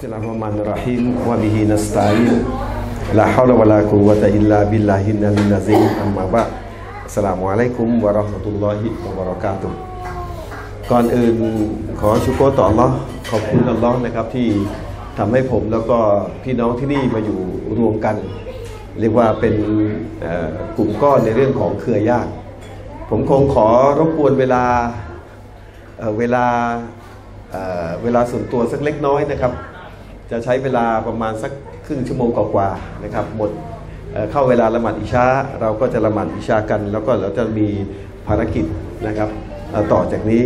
Bismillahirrahmanirrahim wa bihi nasta'in la hawla wa la quwwata illa billahi al-'aliyyil 'azim amma ba'd อัสสลามุอะลัยกุมวะเราะห์มะตุลลอฮิวะบะเราะกาตุฮ์ก่อนอื่นขอชุกรต่ออัลเลาะห์ขอบคุณอัลเลาะห์นะครับที่ทำให้ผมแล้วก็พี่น้องที่นี่มาอยู่รวมกันเรียกว่าเป็นกลุ่มก้อนในเรื่องของเครือญาติผมคงขอรบกวนเวลาส่วนตัวสักเล็กน้อยนะครับจะใช้เวลาประมาณสักครึ่งชั่วโมงกว่าๆนะครับหมดเข้าเวลาละหมาดอิชาเราก็จะละหมาดอิชากันแล้วก็เราจะมีภารกิจนะครับต่อจากนี้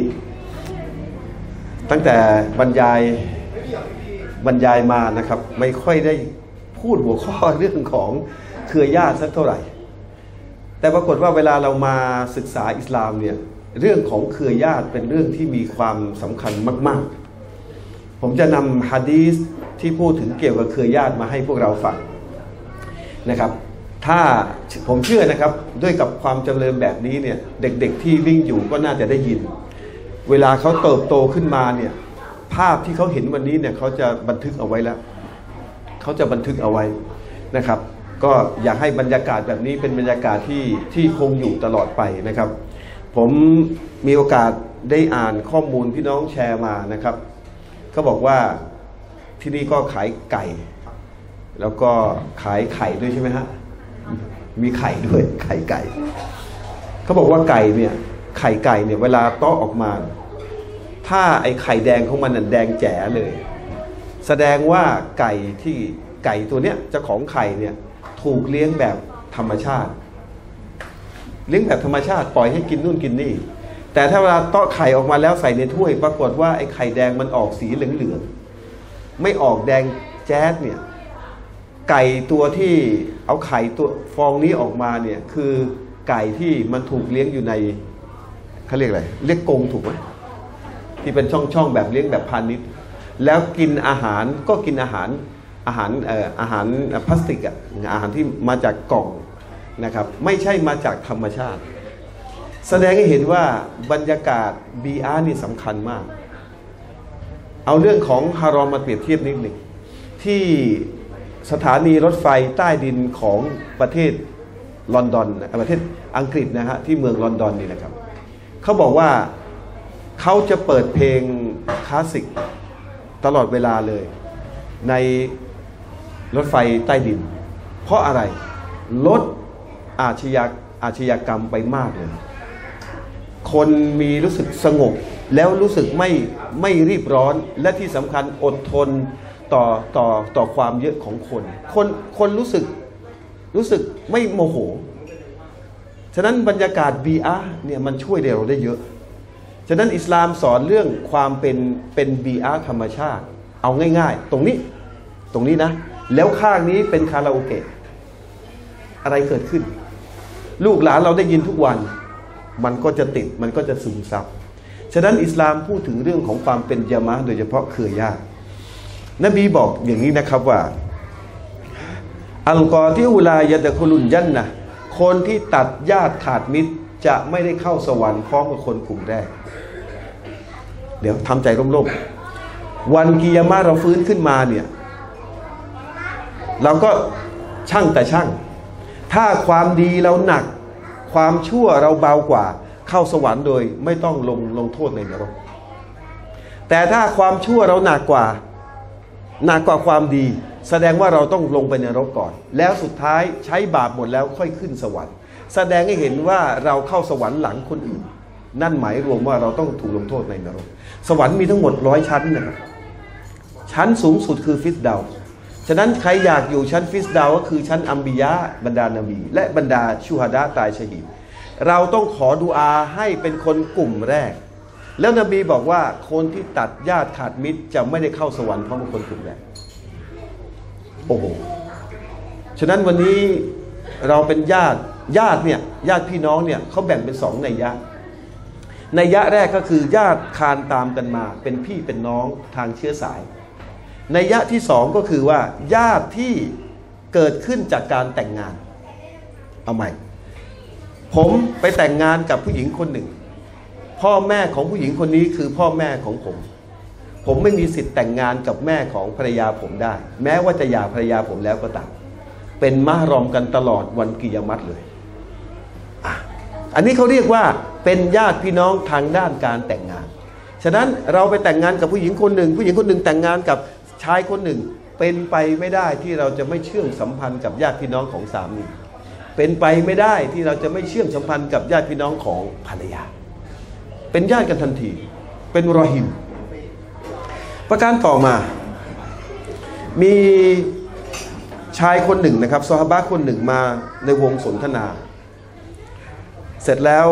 ตั้งแต่บรรยายมานะครับไม่ค่อยได้พูดหัวข้อเรื่องของเครือญาติสักเท่าไหร่แต่ปรากฏว่าเวลาเรามาศึกษาอิสลามเนี่ยเรื่องของเครือญาติเป็นเรื่องที่มีความสำคัญมากๆผมจะนำหะดีษที่พูดถึงเกี่ยวกับเครือญาติมาให้พวกเราฟังนะครับถ้าผมเชื่อนะครับด้วยกับความเจริญแบบนี้เนี่ยเด็กๆที่วิ่งอยู่ก็น่าจะได้ยินเวลาเขาเติบโตขึ้นมาเนี่ยภาพที่เขาเห็นวันนี้เนี่ยเขาจะบันทึกเอาไว้แล้วเขาจะบันทึกเอาไว้นะครับก็อยากให้บรรยากาศแบบนี้เป็นบรรยากาศที่คงอยู่ตลอดไปนะครับผมมีโอกาสได้อ่านข้อมูลพี่น้องแชร์มานะครับเขาบอกว่าที่นี่ก็ขายไก่แล้วก็ขายไข่ด้วยใช่ไหมฮะมีไข่ด้วยไข่ไก่เขาบอกว่าไก่เนี่ยไข่ไก่เนี่ยเวลาเตาะออกมาถ้าไอ้ไข่แดงของมันน่ะแดงแจ๋เลยแสดงว่าไก่ตัวเนี้ยเจ้าของไข่เนี่ยถูกเลี้ยงแบบธรรมชาติเลี้ยงแบบธรรมชาติปล่อยให้กินนู่นกินนี่แต่ถ้าเวลาเตาะไข่ออกมาแล้วใส่ในถ้วยปรากฏว่าไอ้ไข่แดงมันออกสีเหลืองๆไม่ออกแดงแจ๊ดเนี่ยไก่ตัวที่เอาไข่ตัวฟองนี้ออกมาเนี่ยคือไก่ที่มันถูกเลี้ยงอยู่ในเขาเรียกอะไรเรียกกรงถูกไหมที่เป็นช่องๆแบบเลี้ยงแบบพาณิชย์แล้วกินอาหารก็กินอาหารพลาสติกอาหารที่มาจากกล่องนะครับไม่ใช่มาจากธรรมชาติแสดงให้เห็นว่าบรรยากาศบีอาร์นี่สำคัญมากเอาเรื่องของฮารอมมาเปรียบเทียบนิดหนึ่งที่สถานีรถไฟใต้ดินของประเทศลอนดอนประเทศอังกฤษนะฮะที่เมืองลอนดอนนี่นะครับเขาบอกว่าเขาจะเปิดเพลงคลาสสิกตลอดเวลาเลยในรถไฟใต้ดินเพราะอะไรลดอาชญากรรมไปมากเลยคนมีรู้สึกสงบแล้วรู้สึกไม่รีบร้อนและที่สำคัญอดทนต่อความเยอะของคนรู้สึกไม่โมโหฉะนั้นบรรยากาศบีอาร์เนี่ยมันช่วยเราได้เยอะฉะนั้นอิสลามสอนเรื่องความเป็นบีอาร์ธรรมชาติเอาง่ายๆตรงนี้นะแล้วข้างนี้เป็นคาราโอเกะอะไรเกิดขึ้นลูกหลานเราได้ยินทุกวันมันก็จะติดมันก็จะซึมซับฉะนั้นอิสลามพูดถึงเรื่องของความเป็นญะมาอะห์โดยเฉพาะเครือญาตินบีบอกอย่างนี้นะครับว่าอัลกอติอุลายะดะคุลุนญันนะห์คนที่ตัดญาติขาดมิตรจะไม่ได้เข้าสวรรค์พร้อมกับคนกลุ่มแรกเดี๋ยวทำใจร่มๆวันกิยามะห์เราฟื้นขึ้นมาเนี่ยเราก็ช่างถ้าความดีเราหนักความชั่วเราเบากว่าเข้าสวรรค์โดยไม่ต้องลงโทษในนรกแต่ถ้าความชั่วเราหนักกว่าความดีแสดงว่าเราต้องลงไปในนรกก่อนแล้วสุดท้ายใช้บาปหมดแล้วค่อยขึ้นสวรรค์แสดงให้เห็นว่าเราเข้าสวรรค์หลังคนอื่นนั่นหมายรวมว่าเราต้องถูกลงโทษในนรกสวรรค์มีทั้งหมด100 ชั้นนะครับชั้นสูงสุดคือฟิสเดาฉะนั้นใครอยากอยู่ชั้นฟิสดาวก็คือชั้นอัมบิยะบรรดานบีและบรรดาชูฮดะตายชะฮีดเราต้องขอดุอาให้เป็นคนกลุ่มแรกแล้วนบีบอกว่าคนที่ตัดญาติขาดมิตรจะไม่ได้เข้าสวรรค์เพราะเป็นคนกลุ่มแรกโอ้โหฉะนั้นวันนี้เราเป็นญาติเนี่ยญาติพี่น้องเนี่ยเขาแบ่งเป็น2นัยยะแรกก็คือญาติคานตามกันมาเป็นพี่เป็นน้องทางเชื้อสายนัยยะที่2ก็คือว่าญาติที่เกิดขึ้นจากการแต่งงานเอาใหม่ผมไปแต่งงานกับผู้หญิงคนหนึ่งพ่อแม่ของผู้หญิงคนนี้คือพ่อแม่ของผมผมไม่มีสิทธิ์แต่งงานกับแม่ของภรรยาผมได้แม้ว่าจะหย่าภรรยาผมแล้วก็ตามเป็นมหรอมกันตลอดวันกิยามะฮ์เลยอันนี้เขาเรียกว่าเป็นญาติพี่น้องทางด้านการแต่งงานฉะนั้นเราไปแต่งงานกับผู้หญิงคนหนึ่งผู้หญิงคนหนึ่งแต่งงานกับชายคนหนึ่งเป็นไปไม่ได้ที่เราจะไม่เชื่อมสัมพันธ์กับญาติพี่น้องของสามีเป็นไปไม่ได้ที่เราจะไม่เชื่อมสัมพันธ์กับญาติพี่น้องของภรรยาเป็นญาติกันทันทีเป็นรอฮิมประการต่อมามีชายคนหนึ่งนะครับซอฮาบะห์คนหนึ่งมาในวงสนทนาเสร็จแล้ว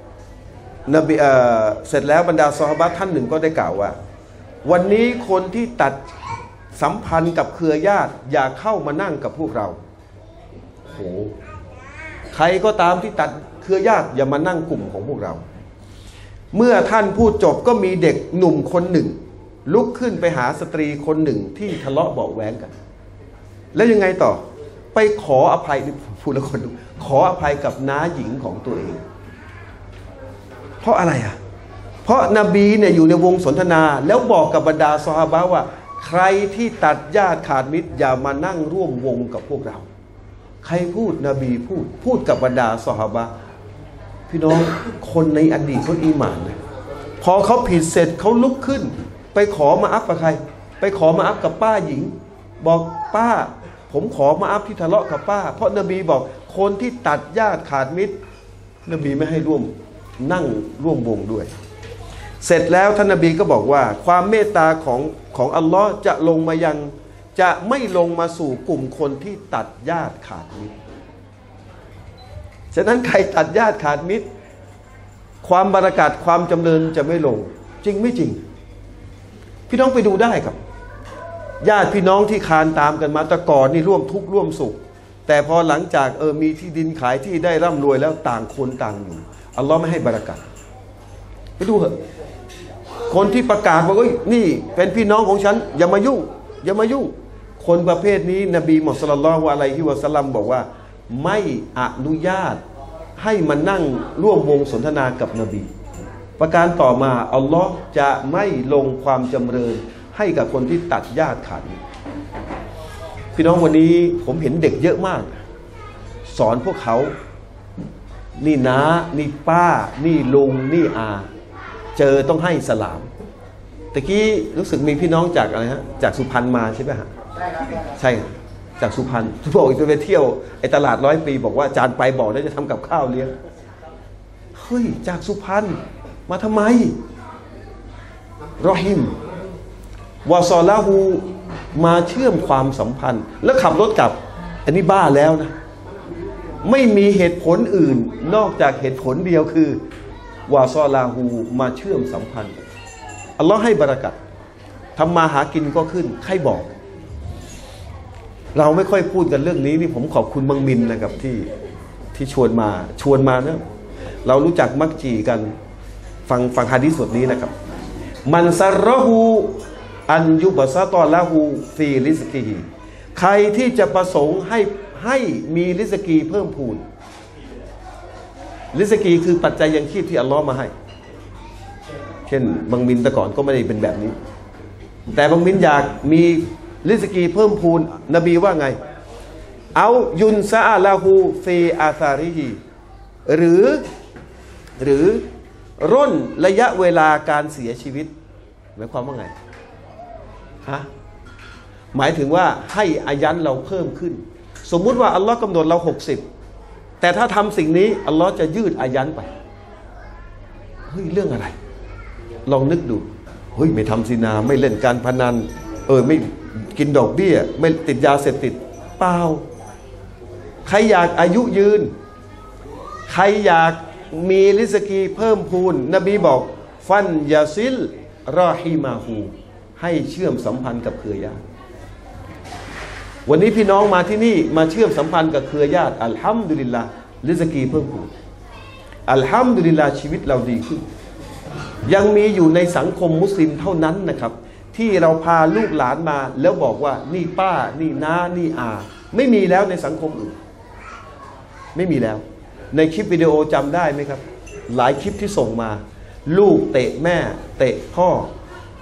บรรดาซอฮาบะห์ท่านหนึ่งก็ได้กล่าวว่าวันนี้คนที่ตัดสัมพันธ์กับเครือญาติอย่าเข้ามานั่งกับพวกเราโหใครก็ตามที่ตัดเครือญาติอย่ามานั่งกลุ่มของพวกเราเมื่อท่านพูดจบก็มีเด็กหนุ่มคนหนึ่งลุกขึ้นไปหาสตรีคนหนึ่งที่ทะเลาะเบาะแว้งกันแล้วยังไงต่อไปขออภัยพูดแล้วคนดูขออภัยกับน้าหญิงของตัวเองเพราะอะไรอ่ะเพราะนบีเนี่ยอยู่ในวงสนทนาแล้วบอกกับบรรดาซอฮาบะห์ว่าใครที่ตัดญาติขาดมิตรอย่ามานั่งร่วมวงกับพวกเราใครพูดนบีพูดกับบรรดาซอฮาบะห์พี่น้องคนในอดีตเขาอีหม่านนะพอเขาผิดเสร็จเขาลุกขึ้นไปขอมาอัฟกับใครไปขอมาอัฟกับป้าหญิงบอกป้าผมขอมาอัฟที่ทะเลาะกับป้าเพราะนบีบอกคนที่ตัดญาติขาดมิตรนบีไม่ให้ร่วมนั่งร่วมวงด้วยเสร็จแล้วท่านนบีก็บอกว่าความเมตตาของอัลลอฮ์จะลงมายังจะไม่ลงมาสู่กลุ่มคนที่ตัดญาติขาดมิตรฉะนั้นใครตัดญาติขาดมิตรความบารากาศความจำเริญจะไม่ลงจริงไม่จริงพี่น้องไปดูได้ครับญาติพี่น้องที่คานตามกันมาแต่ก่อนนี่ร่วมทุกข์ร่วมสุขแต่พอหลังจากมีที่ดินขายที่ได้ร่ำรวยแล้วต่างคนต่างอยู่อัลลอฮ์ไม่ให้บารากาศไปดูเถอะคนที่ประกาศบอกว่านี่เป็นพี่น้องของฉันอย่ามายุ่งอย่ามายุ่งคนประเภทนี้นบีมุฮัมมัดศ็อลลัลลอฮุอะลัยฮิวะซัลลัมบอกว่าไม่อนุญาตให้มานั่งร่วมวงสนทนากับนบีประการต่อมาอัลลอฮ์จะไม่ลงความจำเริญให้กับคนที่ตัดญาติขาดมิตรพี่น้องวันนี้ผมเห็นเด็กเยอะมากสอนพวกเขานี่น้านี่ป้านี่ลุงนี่อาเจอต้องให้สลามตะกี้รู้สึกมีพี่น้องจากอะไรฮะจากสุพรรณมาใช่ไหมฮะใช่จากสุพรรณบอกอีกไปเที่ยวไอ้ตลาด100 ปีบอกว่าอาจารย์ไปบอกแล้วจะทำกับข้าวเลี้ยงเฮ้ยจากสุพรรณมาทำไมรอฮิมวาซอลาหูมาเชื่อมความสัมพันธ์แล้วขับรถกลับอันนี้บ้าแล้วนะไม่มีเหตุผลอื่นนอกจากเหตุผลเดียวคือวาซอลาหูมาเชื่อมสัมพันธ์อัลลอฮ์ให้บารอกัตทำมาหากินก็ขึ้นใครบอกเราไม่ค่อยพูดกันเรื่องนี้นี่ผมขอบคุณบังมินนะครับที่ชวนมานะเรารู้จักมักจีกันฟังฮะดีษบทนี้นะครับมันซารรหูอันยุบซาตอละหูฟีริสกีใครที่จะประสงค์ให้มีริสกีเพิ่มพูนริสกีคือปัจจัยยังชีพที่อัลลอฮ์มาให้เช่นบางมินแต่ก่อนก็ไม่ได้เป็นแบบนี้แต่บางมินอยากมีริสกีเพิ่มพูนนบีว่าไงเอายุนซาอาลาหูฟีอาซาริฮีหรือร่นระยะเวลาการเสียชีวิตหมายความว่าไงฮะหมายถึงว่าให้อายันเราเพิ่มขึ้นสมมุติว่าอัลลอฮ์กำหนดเรา60แต่ถ้าทำสิ่งนี้อัลลอฮ์จะยืดอายันไปเฮ้ยเรื่องอะไรลองนึกดูเฮ้ยไม่ทำซินาไม่เล่นการพนันไม่กินดอกเบี้ยไม่ติดยาเสพติดเปล่าใครอยากอายุยืนใครอยากมีริสกีเพิ่มพูนนบีบอกฟันยาซิลรอฮิมาฮูให้เชื่อมสัมพันธ์กับเครือญาติวันนี้พี่น้องมาที่นี่มาเชื่อมสัมพันธ์กับเครือญาติอัลฮัมดุลิลลาห์ริสกีเพิ่มพูนอัลฮัมดุลิลลาห์ชีวิตเราดีขึ้นยังมีอยู่ในสังคมมุสลิมเท่านั้นนะครับที่เราพาลูกหลานมาแล้วบอกว่านี่ป้านี่น้านี่อาไม่มีแล้วในสังคมอื่นไม่มีแล้วในคลิปวิดีโอจำได้ไหมครับหลายคลิปที่ส่งมาลูกเตะแม่เตะพ่อ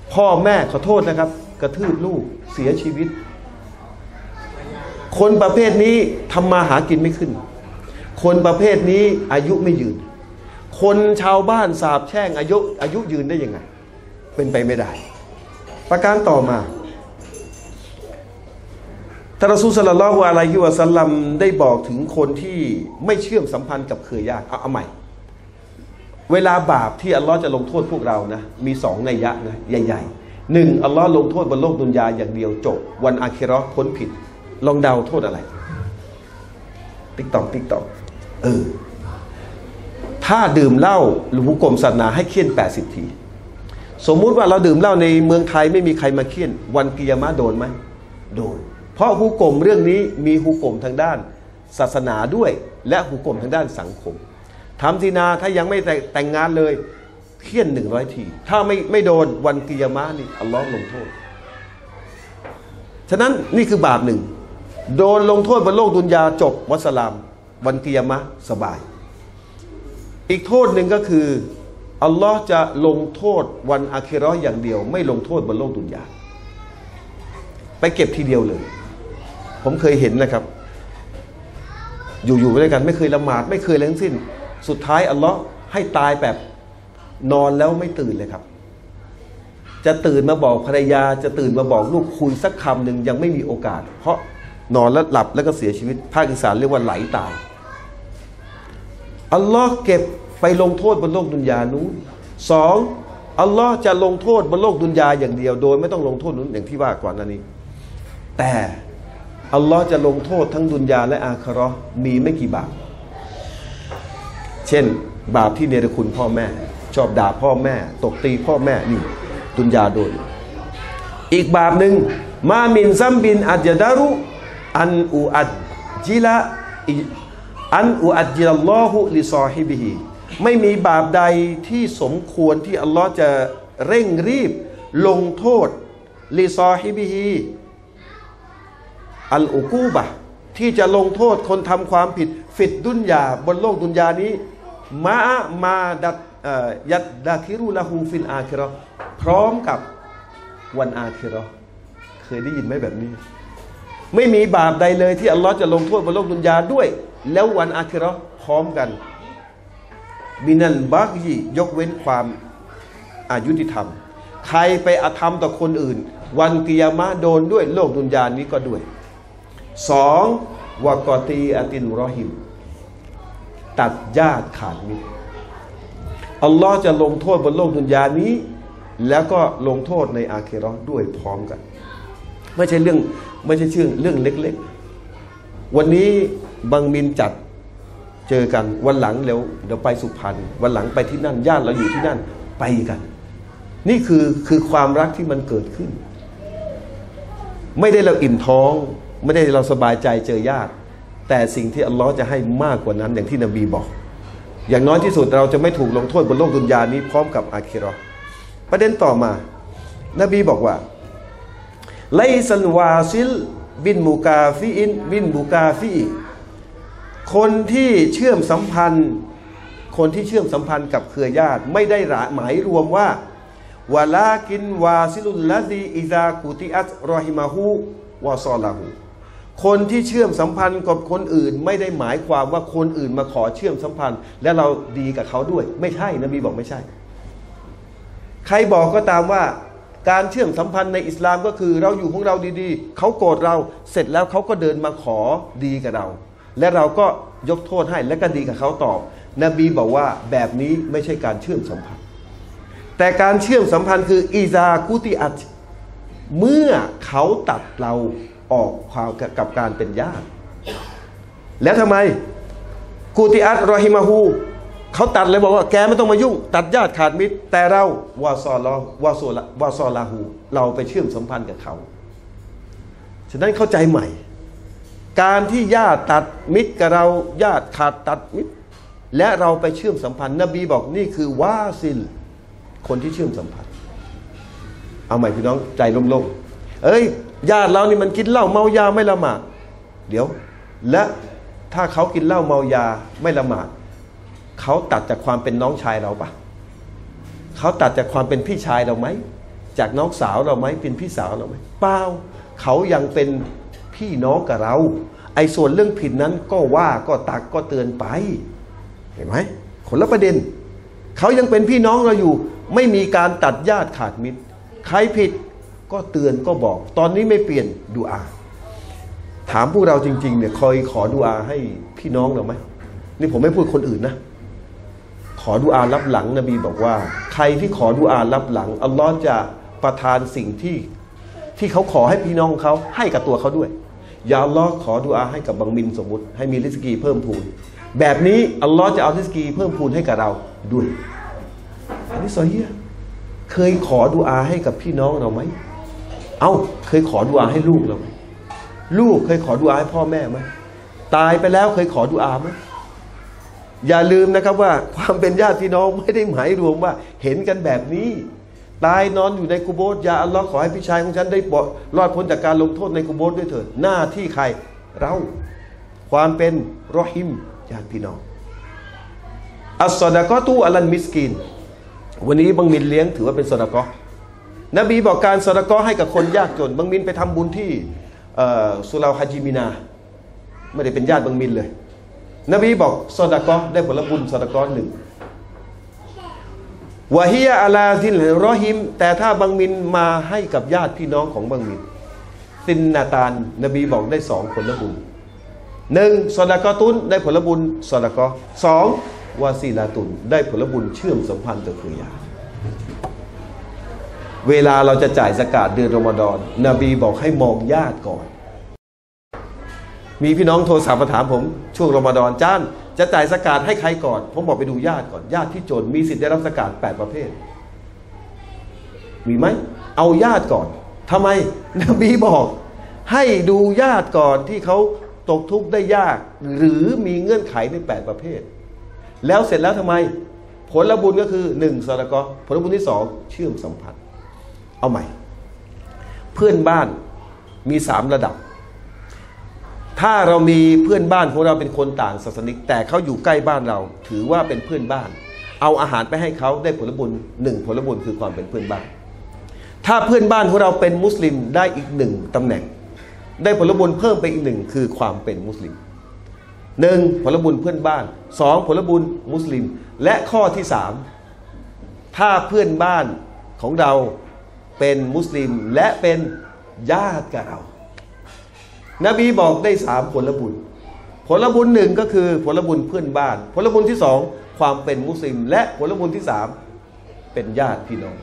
พ่อแม่ขอโทษนะครับกระทืบลูกเสียชีวิตคนประเภทนี้ทำมาหากินไม่ขึ้นคนประเภทนี้อายุไม่ยืนคนชาวบ้านสาบแช่งอายุยืนได้ยังไงเป็นไปไม่ได้ประการต่อมาท่านรอซูล ศ็อลลัลลอฮุอะลัยฮิวะซัลลัมได้บอกถึงคนที่ไม่เชื่อมสัมพันธ์กับเครือญาติเอาใหม่เวลาบาปที่อัลลอฮ์จะลงโทษพวกเรานะมีสองนัยยะนะใหญ่ๆหนึ่งอัลลอฮ์ลงโทษบนโลกดุนยาอย่างเดียวจบวันอาคิเราะห์พ้นผิดลองเดาโทษอะไรติ๊กตอกถ้าดื่มเหล้าหรือหุกมศาสนาให้เคี่ยน80 ทีสมมุติว่าเราดื่มเหล้าในเมืองไทยไม่มีใครมาเคี่ยนวันกิยามะห์โดนไหมโดนเพราะหุกมเรื่องนี้มีหุกมทางด้านศาสนาด้วยและหุกมทางด้านสังคมทำซินาถ้ายังไม่แต่งงานเลยเคี่ยน100 ทีถ้าไม่โดนวันกิยามะห์นี่อัลลอฮ์ลงโทษฉะนั้นนี่คือบาปหนึ่งโดนลงโทษบนโลกดุนยาจบวัสลามวันกิยามะห์สบายอีกโทษหนึ่งก็คืออัลลอฮ์จะลงโทษวันอาคิเราะห์อย่างเดียวไม่ลงโทษบนโลกดุนยาไปเก็บทีเดียวเลยผมเคยเห็นนะครับอยู่ด้วยกันไม่เคยละหมาดไม่เคยอะไรทั้งสิ้นสุดท้ายอัลลอฮ์ให้ตายแบบนอนแล้วไม่ตื่นเลยครับจะตื่นมาบอกภรรยาจะตื่นมาบอกลูกคุยสักคำหนึ่งยังไม่มีโอกาสเพราะนอนแล้วหลับแล้วก็เสียชีวิตภาคอีสานเรียกว่าไหลตายอัลลอฮ์เก็บไปลงโทษบนโลกดุนยานู้นสองอัลลอฮ์จะลงโทษบนโลกดุนยาอย่างเดียวโดยไม่ต้องลงโทษนู้นอย่างที่ว่าก่อนนั้นนี้แต่อัลลอฮ์จะลงโทษทั้งดุนยาและอาคิเราะห์มีไม่กี่บาปเช่นบาปที่เนรคุณพ่อแม่ชอบด่าพ่อแม่ตบตีพ่อแม่นี่ดุนยาโดนอีกบาปหนึ่งมามินซัมบินอัจดารุอันอูอัดจิละอัลลอฮุลิซอฮิบิฮิไม่มีบาปใดที่สมควรที่อัลลอฮ์จะเร่งรีบลงโทษลิซอฮิบิฮิอัลอุกูบะที่จะลงโทษคนทำความผิดฟิดดุนยาบนโลกดุนยานี้มาดัดยัดดาคิรุละฮูฟิลอาคิเราะห์พร้อมกับวันอาคิเราะห์เคยได้ยินไหมแบบนี้ไม่มีบาปใดเลยที่อัลลอฮ์จะลงโทษบนโลกดุนยาด้วยแล้ววันอาคิเราะห์พร้อมกันมินัลบักยียกเว้นความอายุติธรรมใครไปอาธรรมต่อคนอื่นวันกิยามะห์โดนด้วยโลกดุนยานี้ก็ด้วยสองวะกอตีอาตินรอฮิมตัดญาติขาดมิตรอัลลอฮ์จะลงโทษบนโลกดุนยานี้แล้วก็ลงโทษในอาคิเราะห์ด้วยพร้อมกันไม่ใช่เรื่องเรื่องเล็กๆวันนี้บางมินจัดเจอกันวันหลังเดี๋ยวไปสุพรรณวันหลังไปที่นั่นญาติเราอยู่ที่นั่นไปกันนี่คือความรักที่มันเกิดขึ้นไม่ได้เราอิ่มท้องไม่ได้เราสบายใจเจอญาติแต่สิ่งที่อัลลอฮ์จะให้มากกว่านั้นอย่างที่นบีบอกอย่างน้อยที่สุดเราจะไม่ถูกลงโทษบนโลกดุนยานี้พร้อมกับอาคิเราะห์ประเด็นต่อมานบีบอกว่าไลซันวาซิลบินมูกาฟีอินบินบูกาฟีคนที่เชื่อมสัมพันธ์กับเครือญาติไม่ได้หมายรวมว่าวะลากินวาซิลุลลซีอิซากุติอัตรอฮิมาฮูวะซอลาฮูคนที่เชื่อมสัมพันธ์กับคนอื่นไม่ได้หมายความว่าคนอื่นมาขอเชื่อมสัมพันธ์และเราดีกับเขาด้วยไม่ใช่นบีบอกไม่ใช่ใครบอกก็ตามว่าการเชื่อมสัมพันธ์ในอิสลามก็คือเราอยู่ของเราดีๆเขาโกรธเราเสร็จแล้วเขาก็เดินมาขอดีกับเราและเราก็ยกโทษให้และก็ดีกับเขาตอบนบีบอกว่าแบบนี้ไม่ใช่การเชื่อมสัมพันธ์แต่การเชื่อมสัมพันธ์คืออิซากุติอัตเมื่อเขาตัดเราออกความกับการเป็นญาติแล้วทำไมกุติอัตรอฮิมาฮูเขาตัดเลยบอกว่าแกไม่ต้องมายุ่งตัดญาติขาดมิตรแต่เราวาซอลาฮูเราไปเชื่อมสัมพันธ์กับเขาฉะนั้นเข้าใจใหม่การที่ญาติตัดมิตรกับเราญาติขาดตัดมิตรและเราไปเชื่อมสัมพันธ์นบีบอกนี่คือวาซิลคนที่เชื่อมสัมพันธ์เอาใหม่พี่น้องใจล่มๆญาติเรานี่มันกินเหล้าเมายาไม่ละหมาดเดี๋ยวและถ้าเขากินเหล้าเมายาไม่ละหมาดเขาตัดจากความเป็นน้องชายเราปะเขาตัดจากความเป็นพี่ชายเราไหมจากน้องสาวเราไหมเป็นพี่สาวเราไหมเปล่าเขายังเป็นพี่น้องกับเราไอ้ส่วนเรื่องผิดนั้นก็ว่าก็ตักก็เตือนไปเห็นไหมคนละประเด็นเขายังเป็นพี่น้องเราอยู่ไม่มีการตัดญาติขาดมิตรใครผิดก็เตือนก็บอกตอนนี้ไม่เปลี่ยนดุอาถามพวกเราจริงๆเนี่ยเคยขอดุอาให้พี่น้องเราไหมนี่ผมไม่พูดคนอื่นนะขอดุอารับหลังนบีบอกว่าใครที่ขอดุอารับหลังอัลลอฮ์จะประทานสิ่งที่เขาขอให้พี่น้องเขาให้กับตัวเขาด้วยอย่าอัลลอฮ์ขอดุอาให้กับบังมินสมมุติให้มีริสกีเพิ่มพูนแบบนี้อัลลอฮ์จะเอาริสกีเพิ่มพูนให้กับเราด้วยอันนี้ซอฮีฮ์เคยขอดุอาให้กับพี่น้องเราไหมเคยขอดุอาให้ลูกเราไหมลูกเคยขอดุอาให้พ่อแม่ไหมตายไปแล้วเคยขอดุอาไหมอย่าลืมนะครับว่าความเป็นญาติพี่น้องไม่ได้หมายรวมว่าเห็นกันแบบนี้ตายนอนอยู่ในกุโบร์อย่าอัลลอฮ์ขอให้พี่ชายของฉันได้รอดพ้นจากการลงโทษในกุโบร์ด้วยเถิดหน้าที่ใครเราความเป็นรอฮิมญาติพี่น้องอัสซอดะกอตุอัลันมิสกีนวันนี้บังมินเลี้ยงถือว่าเป็นซอดะกอนบีบอกการซอดะกอให้กับคนยากจนบังมินไปทำบุญที่สุลาฮาจิมินาไม่ได้เป็นญาติบังมินเลยนบีบอกซอดะกอได้ผลบุญซอดะกอหนึ่งวะฮียะอะลาซินรอฮิมแต่ถ้าบังมินมาให้กับญาติพี่น้องของบังมินซินนาตานนบีบอกได้2ผลบุญ1ซอดะกอตุนได้ผลบุญซอดะกอ2วาซีลาตุนได้ผลบุญเชื่อมสัมพันธ์กับเครือญาติเวลาเราจะจ่ายซะกาตเดือนรอมฎอนนบีบอกให้มองญาติก่อนมีพี่น้องโทรศัพท์มาถามผมช่วงรอมฎอนจ้านจะจ่ายซะกาตให้ใครก่อนผมบอกไปดูญาติก่อนญาติที่จนมีสิทธิ์ได้รับซะกาต8ประเภทมีไหมเอาญาติก่อนทำไมนบีบอกให้ดูญาติก่อนที่เขาตกทุกข์ได้ยากหรือมีเงื่อนไขใน8ประเภทแล้วเสร็จแล้วทำไมผลบุญก็คือ1ซอดะกอผลบุญที่2เชื่อมสัมพันธ์เอาใหม่เพื่อนบ้านมี3ระดับถ้าเรามีเพื่อนบ้านของเราเป็นคนต่างศาสนิกแต่เขาอยู่ใกล้บ้านเราถือว่าเป็นเพื่อนบ้านเอาอาหารไปให้เขาได้ผลบุญ1ผลบุญคือความเป็นเพื่อนบ้านถ้าเพื่อนบ้านของเราเป็นมุสลิมได้อีก1ตำแหน่งได้ผลบุญเพิ่มไปอีก1คือความเป็นมุสลิม1ผลบุญเพื่อนบ้าน2ผลบุญมุสลิมและข้อที่3ถ้าเพื่อนบ้านของเราเป็นมุสลิมและเป็นญาติกับเรานบีบอกได้3ผลบุญผลบุญ1ก็คือผลบุญเพื่อนบ้านผลบุญที่2ความเป็นมุสลิมและผลบุญที่3เป็นญาติพี่น้อง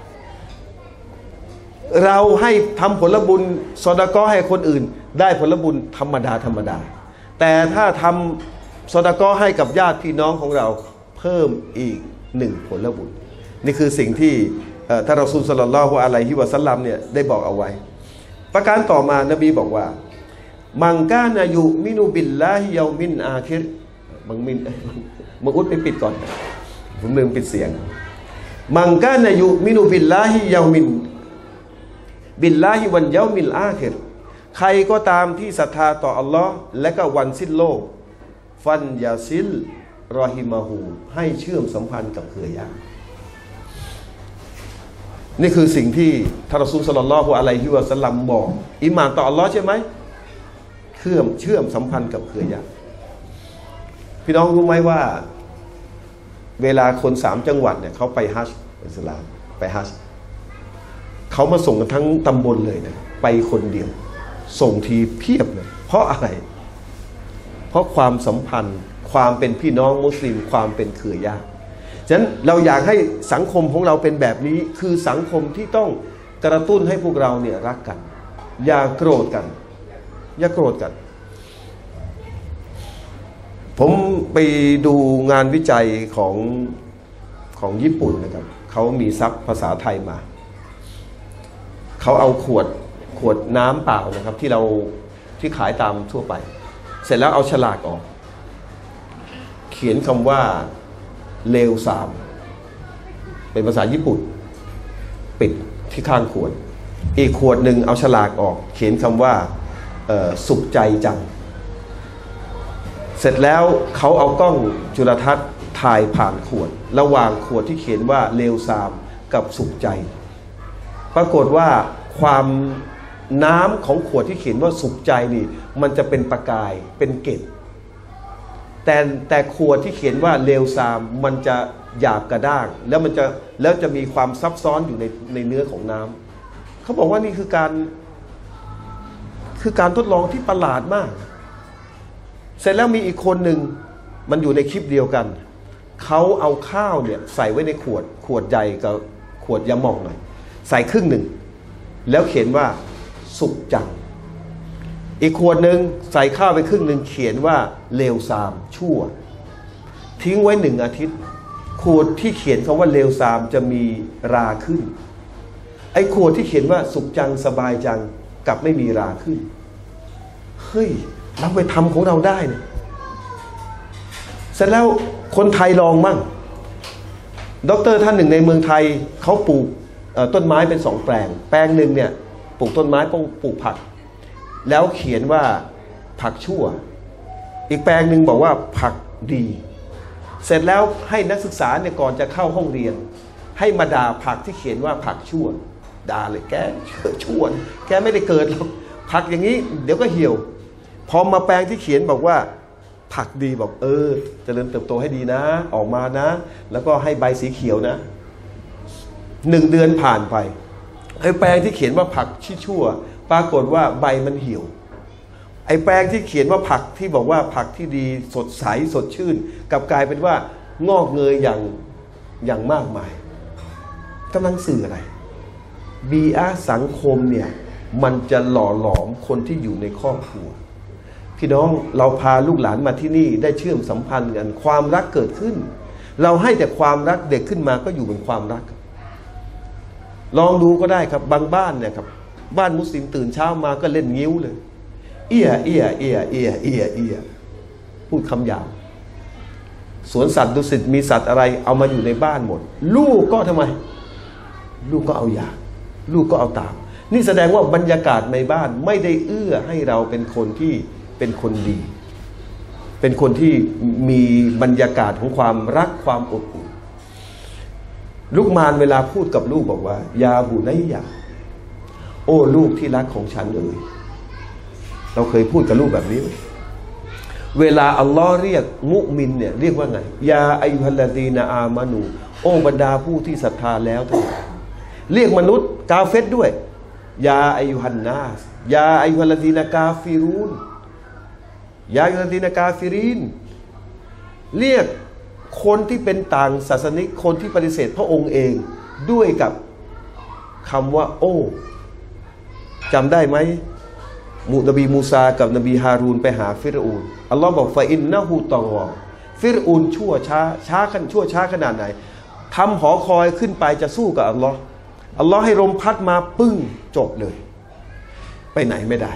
เราให้ทำผลบุญซอดะกอให้คนอื่นได้ผลบุญธรรมดาแต่ถ้าทำซอดะกอให้กับญาติพี่น้องของเราเพิ่มอีก1ผลบุญนี่คือสิ่งที่ท่านรอซูลศ็อลลัลลอฮุอะลัยฮิวะซัลลัมเนี่ยได้บอกเอาไว้ประการต่อมานบีบอกว่ามังกานายุมินุบิลลาฮิยามินอาคิรบังอุดไปปิดก่อนผมลืมปิดเสียงมังกานายุมินุบิลลาฮิยามินบิลลาฮิวันยามิลอาคิรใครก็ตามที่ศรัทธาต่ออัลลอฮ์และก็วันสิ้นโลกฟันยาซิลรอฮิมาฮูให้เชื่อมสัมพันธ์กับเครือญาตินี่คือสิ่งที่ท่านรอซูลศ็อลลัลลอฮุอะลัยฮิวะซัลลัมบอกอีหม่านต่ออัลลอฮ์ใช่ไหมเชื่อมสัมพันธ์กับเครือญาติพี่น้องรู้ไหมว่าเวลาคน3จังหวัดเนี่ยเขาไปฮัจญ์อิสลามไปฮัจญ์เขามาส่งกันทั้งตำบลเลยนะไปคนเดียวส่งทีเพียบเลยเพราะอะไรเพราะความสัมพันธ์ความเป็นพี่น้องมุสลิมความเป็นเครือญาติฉะนั้นเราอยากให้สังคมของเราเป็นแบบนี้คือสังคมที่ต้องกระตุ้นให้พวกเราเนี่ยรักกันอย่าโกรธกันผมไปดูงานวิจัยของญี่ปุ่นนะครับเขามีซับภาษาไทยมาเขาเอาขวดน้ำเปล่านะครับที่ขายตามทั่วไปเสร็จแล้วเอาฉลากออกเขียนคำว่าเลวทรามเป็นภาษาญี่ปุ่นปิดที่ข้างขวดอีกขวดหนึ่งเอาฉลากออกเขียนคำว่าสุขใจจังเสร็จแล้วเขาเอากล้องจุลทรรศน์ถ่ายผ่านขวดระหว่างขวดที่เขียนว่าเลวทรามกับสุขใจปรากฏว่าความน้ำของขวดที่เขียนว่าสุขใจนี่มันจะเป็นประกายเป็นเกล็ดแต่ขวดที่เขียนว่าเลวทรามมันจะหยาบกระด้างแล้วจะมีความซับซ้อนอยู่ในเนื้อของน้ำเขาบอกว่านี่คือการทดลองที่ประหลาดมากเสร็จแล้วมีอีกคนหนึ่งมันอยู่ในคลิปเดียวกันเขาเอาข้าวเนี่ยใส่ไว้ในขวดใหญ่กับขวดยาหม่องหน่อยใส่ครึ่งหนึ่งแล้วเขียนว่าสุขจังอีกขวดหนึ่งใส่ข้าวไปครึ่งหนึ่งเขียนว่าเลวทรามชั่วทิ้งไว้1 อาทิตย์ขวดที่เขียนคำว่าเลวทรามจะมีราขึ้นไอ้ขวดที่เขียนว่าสุขจังสบายจังกลับไม่มีราขึ้นเฮ้ยเราไปทำของเราได้เนี่ยเสร็จแล้วคนไทยลองมั่งด็อกเตอร์ท่านหนึ่งในเมืองไทยเขาปลูกต้นไม้เป็น2 แปลงหนึ่งเนี่ยปลูกต้นไม้ปลูกผักแล้วเขียนว่าผักชั่วอีกแปลงหนึ่งบอกว่าผักดีเสร็จแล้วให้นักศึกษาเนี่ยก่อนจะเข้าห้องเรียนให้มาด่าผักที่เขียนว่าผักชั่วด่าเลยแกชั่วแกไม่ได้เกิดหรอกผักอย่างนี้เดี๋ยวก็เหี่ยวพอมาแปลงที่เขียนบอกว่าผักดีบอกเจริญเติบโตให้ดีนะออกมานะแล้วก็ให้ใบสีเขียวนะ1 เดือนผ่านไปไอ้แปลงที่เขียนว่าผักชั่วปรากฏว่าใบมันเหี่ยวไอ้แปลงที่เขียนว่าผักที่บอกว่าผักที่ดีสดใสสดชื่นกลับกลายเป็นว่างอกเงยอย่างมากมายกำลังสื่ออะไรบีอาสังคมเนี่ยมันจะหล่อหลอมคนที่อยู่ในครอบครัวพี่น้องเราพาลูกหลานมาที่นี่ได้เชื่อมสัมพันธ์กันความรักเกิดขึ้นเราให้แต่ความรักเด็กขึ้นมาก็อยู่บนความรักลองดูก็ได้ครับบางบ้านเนี่ยครับบ้านมุสลิมตื่นเช้ามาก็เล่นงิ้วเลยเอียพูดคำหยาบสวนสัตว์ดุสิตมีสัตว์อะไรเอามาอยู่ในบ้านหมดลูกก็ทำไมลูกก็เอาอย่างลูกก็เอาตามนี่แสดงว่าบรรยากาศในบ้านไม่ได้เอื้อให้เราเป็นคนที่เป็นคนดีเป็นคนที่มีบรรยากาศของความรักความอบอุ่นลูกมารเวลาพูดกับลูกบอกว่ายาบุนัยยะโอ้ลูกที่รักของฉันเราเคยพูดกับลูกแบบนี้ไหมเวลาอัลลอฮ์เรียกมุมินเนี่ยเรียกว่าไงยาอัยฮัลลาดีนาอามานูโอ้บรรดาผู้ที่ศรัทธาแล้วทั้งหลายเรียกมนุษย์กาเฟรด้วยยาอัยฮันนาสยาอัยฮัลลาดีนากาฟิรูนยาอัยฮัลลาดีนากาฟิรินเรียกคนที่เป็นต่างศาสนิกคนที่ปฏิเสธพระองค์เองด้วยกับคำว่าโอ้จำได้ไหมนบีมูซากับนบีฮารูนไปหาฟิรอูนอัลลอฮ์บอกฟาอินนะฮูตองอฟิรอูนชั่วช้าขนาดไหนทำหอคอยขึ้นไปจะสู้กับอัลลอฮ์ให้ลมพัดมาปึ้งจบเลยไปไหนไม่ได้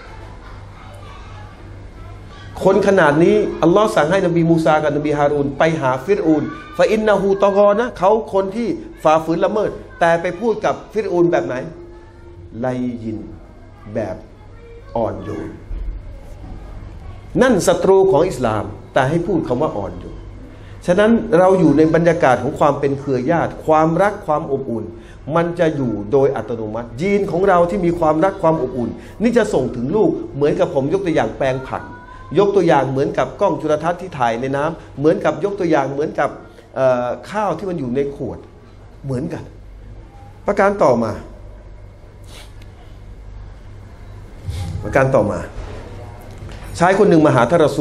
คนขนาดนี้อัลลอฮ์สั่งให้นบีมูซากับนบีฮารูนไปหาฟิรอูนฟาอินนะฮูตองอนะเขาคนที่ฝ่าฝืนละเมิดแต่ไปพูดกับฟิรอูนแบบไหนไลยินแบบอ่อนโยนนั่นศัตรูของอิสลามแต่ให้พูดคำว่าอ่อนโยนฉะนั้นเราอยู่ในบรรยากาศของความเป็นเครือญาติความรักความอบอุ่นมันจะอยู่โดยอัตโนมัติยีนของเราที่มีความรักความอบอุ่นนี่จะส่งถึงลูกเหมือนกับผมยกตัวอย่างแปลงผักยกตัวอย่างเหมือนกับกล้องจุลทรรศน์ที่ถ่ายในน้ำเหมือนกับยกตัวอย่างเหมือนกับข้าวที่มันอยู่ในขวดเหมือนกันประการต่อมาชายคนหนึ่งมาหาท่านรอ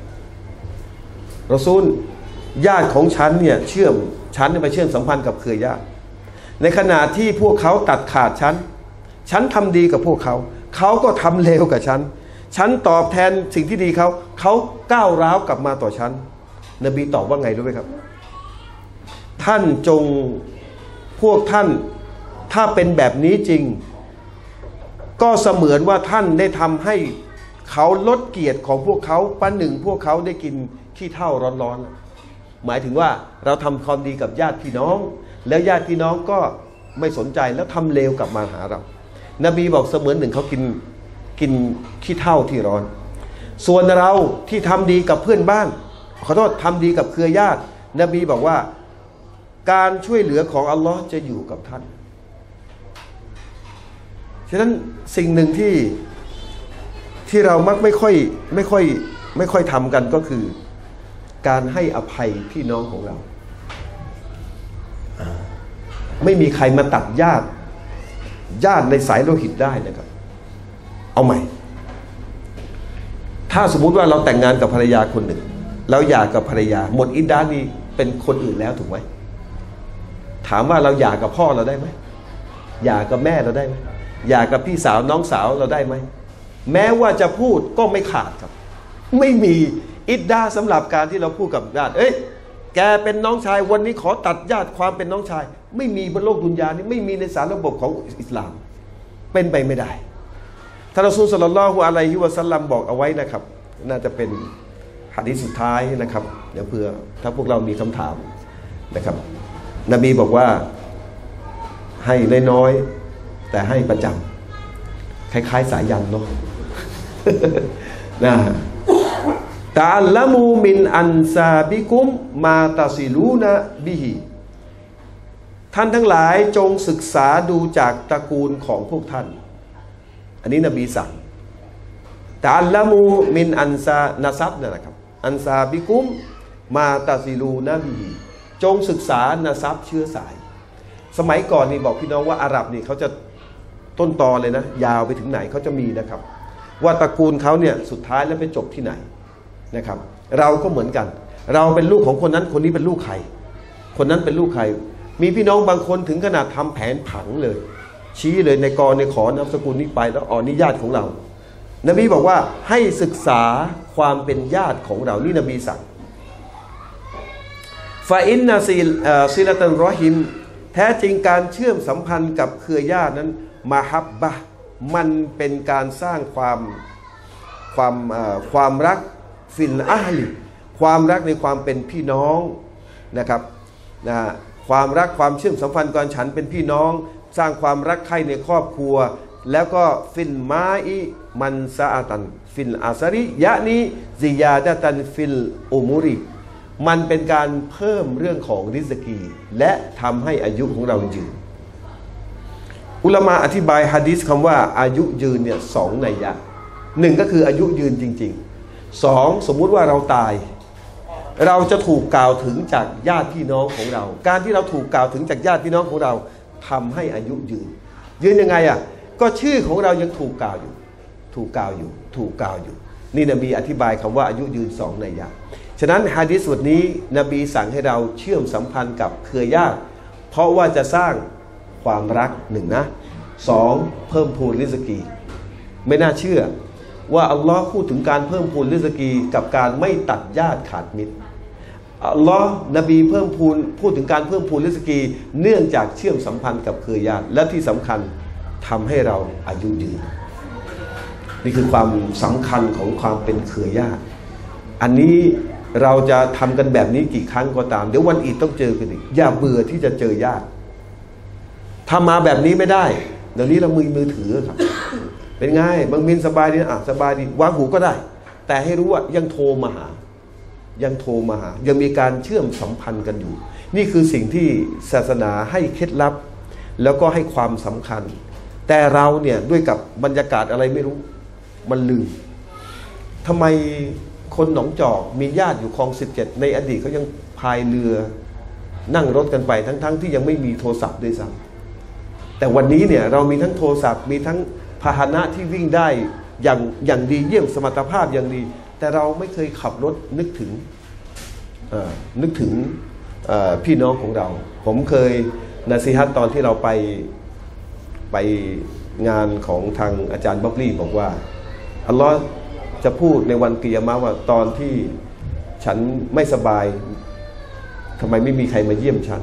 ซูลญาติของฉันเนี่ยฉันไปเชื่อมสัมพันธ์กับเครือญาติในขณะที่พวกเขาตัดขาดฉันทำดีกับพวกเขาก็ทำเลวกับฉันตอบแทนสิ่งที่ดีเขาก้าวร้าวกลับมาต่อฉันนบีตอบว่าไงรู้ไหมครับท่านพวกท่านถ้าเป็นแบบนี้จริงก็เสมือนว่าท่านได้ทำให้เขาลดเกียรติของพวกเขาประหนึ่งพวกเขาได้กินขี้เถ้าร้อนๆหมายถึงว่าเราทำความดีกับญาติพี่น้องแล้วญาติพี่น้องก็ไม่สนใจแล้วทำเลวกลับมาหาเรานบีบอกเสมือนหนึ่งเขากินขี้เถ้าที่ร้อนส่วนเราที่ทำดีกับเพื่อนบ้านขอโทษทำดีกับเครือญาตินบีบอกว่าการช่วยเหลือของอัลลอฮ์จะอยู่กับท่านฉะนั้นสิ่งหนึ่งที่เรามักไม่ค่อยทำกันก็คือการให้อภัยพี่น้องของเราไม่มีใครมาตัดญาติในสายโลหิตได้นะครับเอาใหม่ถ้าสมมุติว่าเราแต่งงานกับภรรยาคนหนึ่งแล้วหย่ากับภรรยาหมดอิดดะห์นี้เป็นคนอื่นแล้วถูกไหมถามว่าเราหย่ากับพ่อเราได้ไหมหย่ากับแม่เราได้ไหมหย่ากับพี่สาวน้องสาวเราได้ไหมแม้ว่าจะพูดก็ไม่ขาดครับไม่มีอิดดะห์สำหรับการที่เราพูดกับญาติแกเป็นน้องชายวันนี้ขอตัดญาติความเป็นน้องชายไม่มีบนโลกดุนยานี้ไม่มีในสารระบบของอิสลามเป็นไปไม่ได้ท่านรอซูล ศ็อลลัลลอฮุอะลัยฮิวะซัลลัมบอกเอาไว้นะครับน่าจะเป็นหะดีษสุดท้ายนะครับเดี๋ยวเผื่อถ้าพวกเรามีคำถามนะครับนบีบอกว่าให้น้อยๆแต่ให้ประจำคล้ายๆสายยันเนาะ นะตะอัลละมูมินอันซาบิกุมมาตาซิลูนะบิฮิท่านทั้งหลายจงศึกษาดูจากตระกูลของพวกท่านอันนี้นบีสั่งตะอัลละมูมินอันซานะซับนะครับอันซาบิกุมมาตาซิลูนะบิฮิจงศึกษานะซับเชื้อสายสมัยก่อนนี่บอกพี่น้องว่าอาหรับนี่เขาจะต้นตอเลยนะยาวไปถึงไหนเขาจะมีนะครับว่าตระกูลเขาเนี่ยสุดท้ายแล้วไปจบที่ไหนนะครับเราก็เหมือนกันเราเป็นลูกของคนนั้นคนนี้เป็นลูกใครคนนั้นเป็นลูกใครมีพี่น้องบางคนถึงขนาดทำแผนผังเลยชี้เลยในกรในขอนามสกุลนี้ไปแล้วอ๋อนี่ญาติของเรานบีบอกว่าให้ศึกษาความเป็นญาติของเรานี่นบีสั่งฟาอินนาซิลตันรอฮิมแท้จริงการเชื่อมสัมพันธ์กับเครือญาตินั้นมาฮับบะมันเป็นการสร้างความรักฟิลอะฮลิความรักในความเป็นพี่น้องนะครับความรักความเชื่อมสัมพันธ์กันฉันเป็นพี่น้องสร้างความรักใคร่ในครอบครัวแล้วก็ฟิลมาอิมันซาตันฟิลอาซาริยะนี้ซิยาดะตันฟิลอุมุริมันเป็นการเพิ่มเรื่องของริสกีและทำให้อายุของเรายืนอุลามะอธิบายหะดีษคำว่าอายุยืนเนี่ยสองนัยยะหนึ่งก็คืออายุยืนจริงๆสองสมมุติว่าเราตายเราจะถูกกล่าวถึงจากญาติพี่น้องของเราการที่เราถูกกล่าวถึงจากญาติพี่น้องของเราทำให้อายุยืนยังไงก็ชื่อของเรายังถูกกล่าวอยู่นี่นบีอธิบายคำว่าอายุยืนสองนัยยะฉะนั้นหะดีษบทนี้นบีสั่งให้เราเชื่อมสัมพันธ์กับเครือญาติเพราะว่าจะสร้างความรักหนึ่งนะสองเพิ่มพูนริสกีไม่น่าเชื่อว่าอัลลอฮ์พูดถึงการเพิ่มพูนริสกีกับการไม่ตัดญาติขาดมิตรอัลลอฮ์นบีพูดถึงการเพิ่มพูนริสกีเนื่องจากเชื่อมสัมพันธ์กับเครือญาติและที่สำคัญทำให้เราอายุยืนนี่คือความสำคัญของความเป็นเครือญาติอันนี้เราจะทำกันแบบนี้กี่ครั้งก็ตามเดี๋ยววันอีกต้องเจอกันอีกอย่าเบื่อที่จะเจอญาติทำมาแบบนี้ไม่ได้เดี๋ยวนี้เรามือถือครับเป็นไงบางมินสบายดีสบายดีวางหูก็ได้แต่ให้รู้ว่ายังโทรมาหายังมีการเชื่อมสัมพันธ์กันอยู่นี่คือสิ่งที่ศาสนาให้เคล็ดลับแล้วก็ให้ความสำคัญแต่เราเนี่ยด้วยกับบรรยากาศอะไรไม่รู้มันลืมทำไมคนหนองจอกมีญาติอยู่คลอง17ในอดีตเขายังพายเรือนั่งรถกันไปทั้งที่ยังไม่มีโทรศัพท์ด้วยซ้ำแต่วันนี้เนี่ยเรามีทั้งโทรศัพท์มีทั้งพาหนะที่วิ่งได้อย่างดีเยี่ยมสมรรถภาพอย่างดีแต่เราไม่เคยขับรถนึกถึงพี่น้องของเราผมเคยนาซีฮัตตอนที่เราไปงานของทางอาจารย์บ๊อบลี่บอกว่าอัลลอฮ์จะพูดในวันกิยามะห์ว่าตอนที่ฉันไม่สบายทำไมไม่มีใครมาเยี่ยมฉัน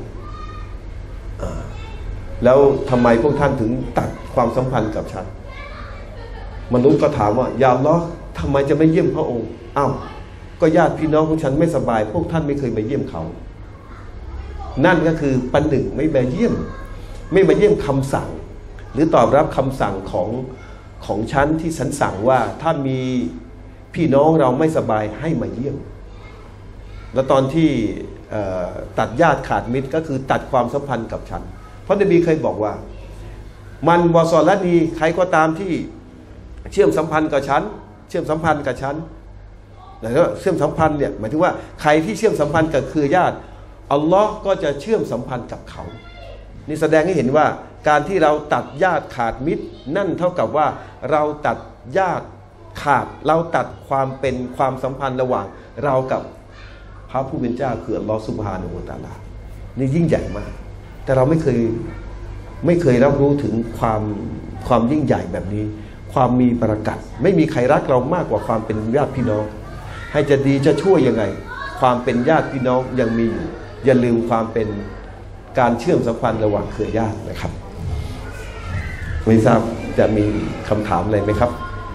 แล้วทำไมพวกท่านถึงตัดความสัมพันธ์กับฉันมนุษย์ก็ถามว่ายาอัลลอฮ์ทำไมจะไม่เยี่ยมพระองค์ก็ญาติพี่น้องของฉันไม่สบายพวกท่านไม่เคยมาเยี่ยมเขานั่นก็คือปันหนึ่งไม่มาเยี่ยมคำสั่งหรือตอบรับคำสั่งของฉันที่ฉันสั่งว่าถ้ามีพี่น้องเราไม่สบายให้มาเยี่ยมแล้วตอนที่ตัดญาติขาดมิตรก็คือตัดความสัมพันธ์กับฉันเพราะนบีเคยบอกว่ามันวอซอละนีใครก็ตามที่เชื่อมสัมพันธ์กับฉันเชื่อมสัมพันธ์กับฉันแล้วเชื่อมสัมพันธ์เนี่ยหมายถึงว่าใครที่เชื่อมสัมพันธ์กับเครือญาติอัลลอฮ์ก็จะเชื่อมสัมพันธ์กับเขานี่แสดงให้เห็นว่าการที่เราตัดญาติขาดมิตรนั่นเท่ากับว่าเราตัดญาติขาดเราตัดความเป็นความสัมพันธ์ระหว่างเรากับพระผู้เป็นเจ้าคืออัลลอฮ์ซุบฮานะฮูวะตะอาลานี่ยิ่งใหญ่มากแต่เราไม่เคยรับรู้ถึงความยิ่งใหญ่แบบนี้ความมีประกัดไม่มีใครรักเรามากกว่าความเป็นญาติพี่น้องให้จะดีจะช่วยยังไงความเป็นญาติพี่น้องยังมีอยู่อย่าลืมความเป็นการเชื่อมสัมพันธ์ระหว่างเครือญาตินะครับไม่ทราบจะมีคำถามอะไรไหมครับ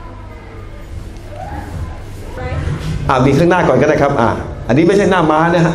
มีข้างหน้าก่อนก็ได้ครับอันนี้ไม่ใช่หน้าม้านะฮะ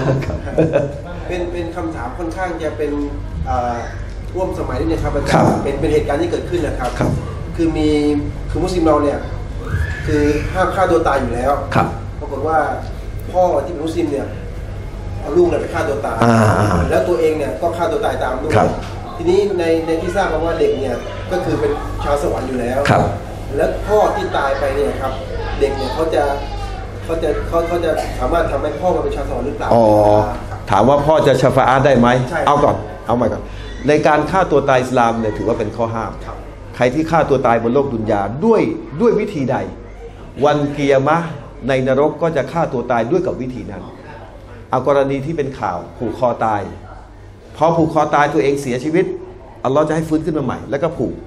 เป็นคำถามค่อนข้างจะเป็นร่วมสมัยนิดนึงครับอาจารย์เป็นเหตุการณ์ที่เกิดขึ้นนะครับคือมุสลิมเราเนี่ยคือห้ามฆ่าตัวตายอยู่แล้วปรากฏว่าพ่อที่เป็นมุสลิมเนี่ยเอาลูกเนี่ยไปฆ่าตัวตายแล้วตัวเองเนี่ยก็ฆ่าตัวตายตามด้วยทีนี้ในที่ทราบมาว่าเด็กเนี่ยก็คือเป็นชาวสวรรค์อยู่แล้วแล้วพ่อที่ตายไปเนี่ยครับเด็กเนี่ยเขาจะสามารถทำให้พ่อมาเป็นชาวสวรรค์หรือเปล่าถามว่าพ่อจะชะฟาอะห์ได้ไหมเอาใหม่ก่อนในการฆ่าตัวตายอิสลามเนี่ยถือว่าเป็นข้อห้ามใครที่ฆ่าตัวตายบนโลกดุนยาด้วยวิธีใดวันกิยามะห์ในนรกก็จะฆ่าตัวตายด้วยกับวิธีนั้นเอากรณีที่เป็นข่าวผูกคอตายพอผูกคอตายตัวเองเสียชีวิตอัลลอฮ์จะให้ฟื้นขึ้นมาใหม่แล้วก็ผูก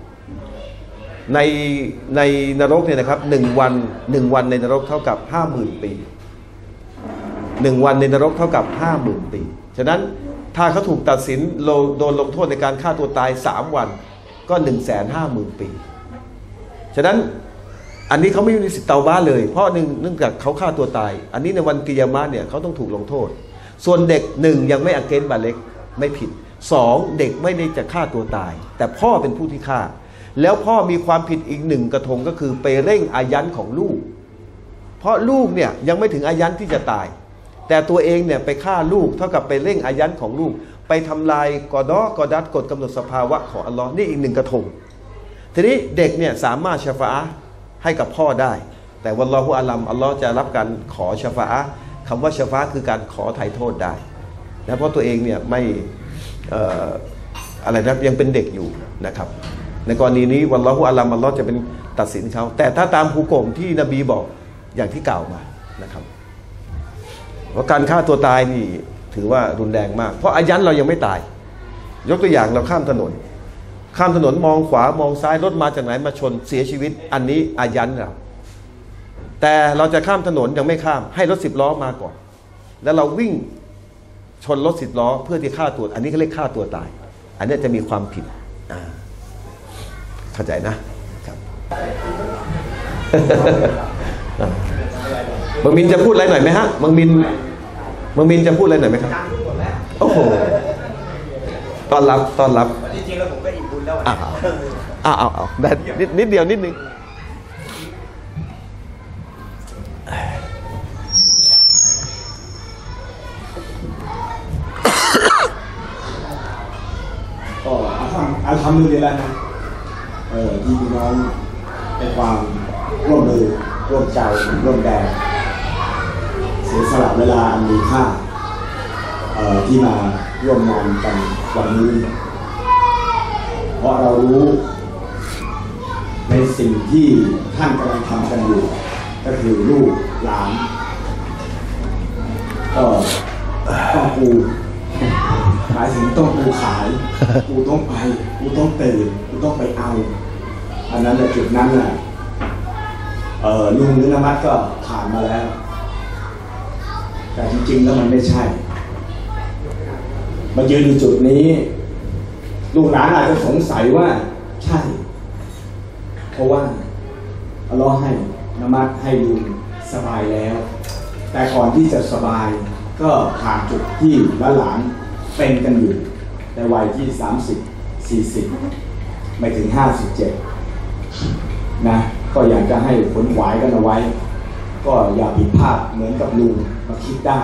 ในนรกเนี่ยนะครับ1 วันในนรกเท่ากับ 50,000 ปี1 วันในนรกเท่ากับ 50,000 ปีฉะนั้นถ้าเขาถูกตัดสินโดนลงโทษในการฆ่าตัวตาย3 วันก็150,000 ปีฉะนั้นอันนี้เขาไม่มีสิทธิ์เตาบ้าเลยเพราะเนื่องจากเขาฆ่าตัวตายอันนี้ในวันกิยามะห์เนี่ยเขาต้องถูกลงโทษส่วนเด็ก1ยังไม่อักเกนบาเล็กไม่ผิด2เด็กไม่ได้จะฆ่าตัวตายแต่พ่อเป็นผู้ที่ฆ่าแล้วพ่อมีความผิดอีก1 กระทงก็คือไปเร่งอายันของลูกเพราะลูกเนี่ยยังไม่ถึงอายันที่จะตายแต่ตัวเองเนี่ยไปฆ่าลูกเท่ากับไปเร่งอายันของลูกไปทำลายกอดัตกฎกำหนดสภาวะของอัลลอฮ์นี่อีก1 กระทงทีนี้เด็กเนี่ยสามารถชะฟาอะห์ให้กับพ่อได้แต่วัลลอฮุอาลัมอัลลอฮ์จะรับการขอชะฟาอะห์คำว่าชะฟาอะห์คือการขอไถ่โทษได้นะเพราะตัวเองเนี่ยไม่อะไรนะยังเป็นเด็กอยู่นะครับในกรณีนี้วัลลอฮุอาลัมอัลลอฮ์จะเป็นตัดสินเขาแต่ถ้าตามฮุกมที่นบีบอกอย่างที่กล่าวมานะครับว่าการฆ่าตัวตายนี่ถือว่ารุนแรงมากเพราะอายันเรายังไม่ตายยกตัวอย่างเราข้ามถนนมองขวามองซ้ายรถมาจากไหนมาชนเสียชีวิตอันนี้อายันเราแต่เราจะข้ามถนนยังไม่ข้ามให้รถ10 ล้อมาก่อนแล้วเราวิ่งชนรถ10 ล้อเพื่อที่ฆ่าตัวอันนี้เขาเรียกฆ่าตัวตายอันนี้จะมีความผิดเข้าใจนะครับมังมินจะพูดอะไรหน่อยไหมฮะมังมินจะพูดอะไรหน่อยไหมครับโอ้โหต้อนรับจริงๆแล้วผมก็อิ่มบุญแล้วเอาได้นิดเดียวนิดนึงก็ทำดีแล้วนะที่พี่น้องในความร่วมมือร่วมใจร่วมแรงเสียสละเวลาอันมีค่าที่มาร่วมงานกันวันนี้เพราะเรารู้ในสิ่งที่ท่านกำลังทำกันอยู่ก็คือลูกหลานต้องปูหมายถึงต้องปูขายปูต้องไปปูต้องตื่นปูต้องไปเอาอันนั้นแหละจุดนั้นแหละลุงหรือนามัดก็ผ่านมาแล้วแต่จริงๆแล้วมันไม่ใช่มายืนอยู่จุดนี้ลูกหลานอาจจะสงสัยว่าใช่เพราะว่าอัลเลาะห์ให้นามัดให้ลุงสบายแล้วแต่ก่อนที่จะสบายก็ผ่านจุดที่หลานเป็นกันอยู่ในวัยที่30-40ไม่ถึง57นะก็อยากจะให้ผลหวายกันเอาไว้ก็อย่าผิดพลาดเหมือนกับลุงมาคิดได้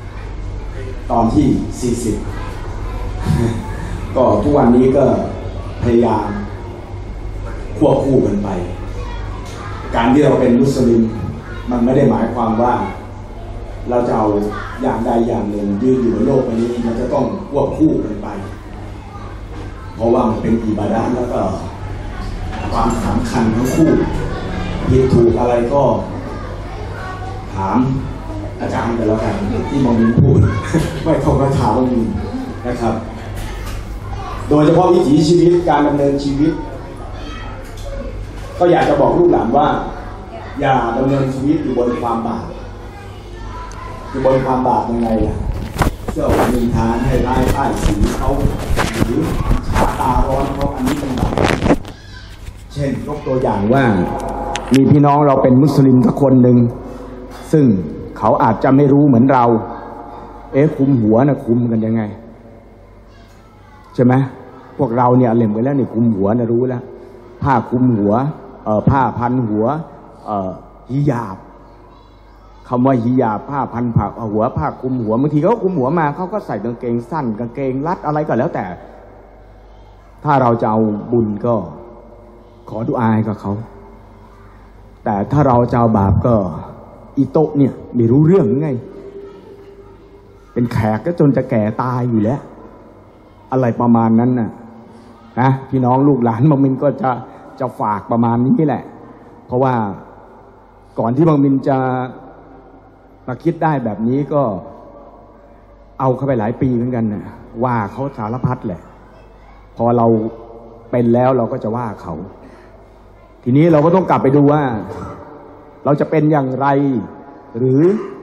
ตอนที่40ก็ทุกวันนี้ก็พยายามควบคู่กันไปการที่เราเป็นมุสลิมมันไม่ได้หมายความว่าเราจะเอาอย่างใดอย่างหนึ่งยืนอยู่บนโลกนี้มันจะต้องควบคู่กันไปเพราะว่ามันเป็นอิบาดะห์แล้วก็ความสำคัญทั้งคู่ผิดถูกอะไรก็ถามอาจารย์ไปแล้วกันที่มอมินพูด ไม่ต้องมาถามมอมินนะครับโดยเฉพาะวิถีชีวิตการดำเนินชีวิตก็อยากจะบอกลูกหลานว่าอย่าดำเนินชีวิตอยู่บนความบาปอยู่บนความบาปยังไงล่ะเสื้อผ้านินทานให้ร้ายป้ายสีเขาหรือชาตาร้อนเพราะอันนี้เป็นบาปเช่นยกตัวอย่างว่ามีพี่น้องเราเป็นมุสลิมสักคนหนึ่งซึ่งเขาอาจจะไม่รู้เหมือนเราคุมหัวนะคุมกันยังไงใช่ไหมพวกเราเนี่ยเล่มกันแล้วนี่คุมหัวนะรู้แล้วผ้าคุมหัวผ้าพันหัวฮิญาบคำว่าฮิญาบผ้าพันหัวผ้าคุมหัวบางทีเขาคุมหัวมาเขาก็ใส่กางเกงสั้นกางเกงรัดอะไรก็แล้วแต่ถ้าเราจะเอาบุญก็ขอดุอาให้กับเขาแต่ถ้าเราจะเอาบาปก็อีโตะเนี่ยไม่รู้เรื่องไงเป็นแขกก็จนจะแก่ตายอยู่แล้วอะไรประมาณนั้นน่ะนะพี่น้องลูกหลานบางมินก็จะฝากประมาณนี้แหละเพราะว่าก่อนที่บางมินจะมาคิดได้แบบนี้ก็เอาเข้าไปหลายปีเหมือนกันนะว่าเขาสารพัดแหละพอเราเป็นแล้วเราก็จะว่าเขาทีนี้เราก็ต้องกลับไปดูว่าเราจะเป็นอย่างไรหรือ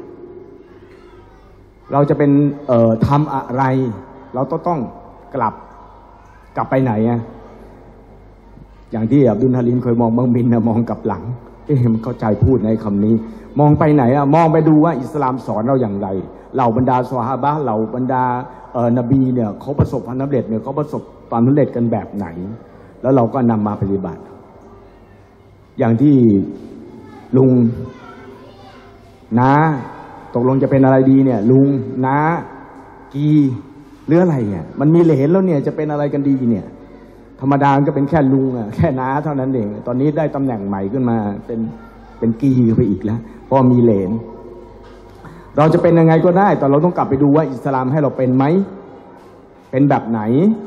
เราจะเป็นทำอะไรเราต้องกลับไปไหนอะอย่างที่อับดุลฮาลิมเคยมองบางมินนะมองกลับหลังมันเข้าใจพูดในคำนี้มองไปไหนอะมองไปดูว่าอิสลามสอนเราอย่างไรเหล่าบรรดาซอฮาบะห์เหล่าบรรดานบีเนี่ยเขาประสบความสำเร็จเนี่ยเขาประสบความสำเร็จกันแบบไหนแล้วเราก็นำมาปฏิบัติอย่างที่ลุงน้าตกลงจะเป็นอะไรดีเนี่ยลุงน้ากีหรืออะไรเนี่ยมันมีเหลนแล้วเนี่ยจะเป็นอะไรกันดีเนี่ยธรรมดาก็เป็นแค่ลุงแค่น้าเท่านั้นเองตอนนี้ได้ตำแหน่งใหม่ขึ้นมาเป็นกีไปอีกแล้วเพราะมีเหลนเราจะเป็นยังไงก็ได้แต่เราต้องกลับไปดูว่าอิสลามให้เราเป็นไหมเป็นแบบไหน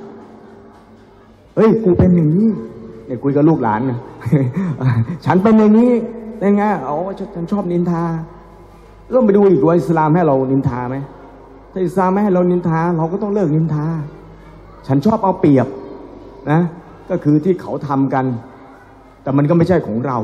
กูเป็นอย่างนี้เนี่ยคุยกับลูกหลานนะ ฉันเป็นอย่างนี้ได้ไงฉันชอบนินทาเริ่มไปดูอีกว่าอิสลามให้เรานินทาไหมถ้าอิสลามไม่ให้เรานินทาเราก็ต้องเลิกนินทาฉันชอบเอาเปรียบนะก็คือที่เขาทำกันแต่มันก็ไม่ใช่ของเรา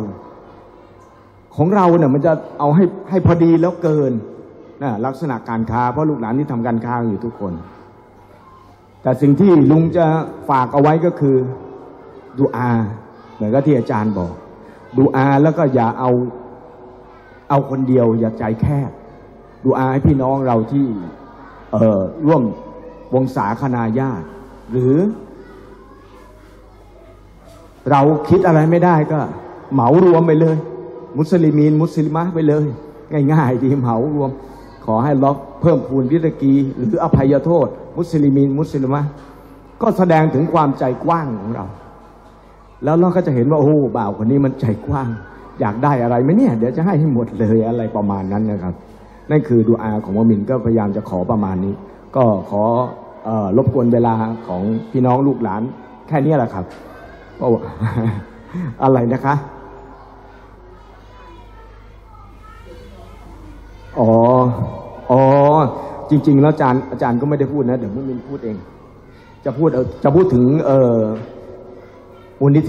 เนี่ยมันจะเอาให้พอดีแล้วเกินนะลักษณะการค้าเพราะลูกหลานที่ทำการค้าอยู่ทุกคนแต่สิ่งที่ลุงจะฝากเอาไว้ก็คือดุอาเหมือนกับที่อาจารย์บอกดุอาแล้วก็อย่าเอาคนเดียวอย่าใจแคบดุอาให้พี่น้องเราที่ร่วมวงศาคณาญาติหรือเราคิดอะไรไม่ได้ก็เหมารวมไปเลยมุสลิมีนมุสลิมะไปเลยง่ายๆดีเหมารวมขอให้ลดเพิ่มพูนริสกีหรืออภัยโทษมุสลิมีนมุสลิมะก็แสดงถึงความใจกว้างของเราแล้วเราก็จะเห็นว่าโอ้บ่าวคนนี้มันใจกว้างอยากได้อะไรไหมเนี่ยเดี๋ยวจะให้หมดเลยอะไรประมาณนั้นนะครับนั่นคือดุอาของมุมินก็พยายามจะขอประมาณนี้ก็ขอรบกวนเวลาของพี่น้องลูกหลานแค่นี้แหละครับอะไรนะคะจริงๆแล้วอาจารย์ก็ไม่ได้พูดนะเดี๋ยวมุมินพูดเองจะพูดถึงมูลนิ